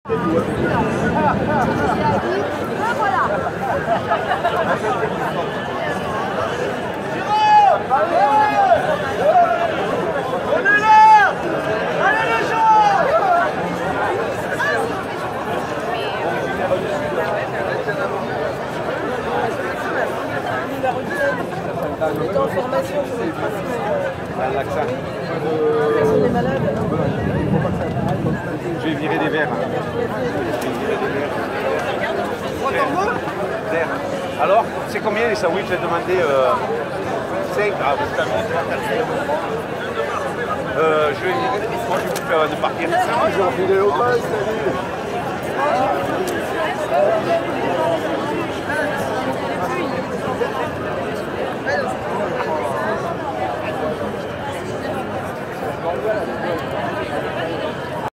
On est en formation sur le l'accent. on est malade. Je vais virer des verres. Alors, c'est combien les sandwichs? J'ai demandé 5. Ah, vous savez. Je vais virer. Moi, je vais vous faire de partir. J'ai enfilé au bas, salut.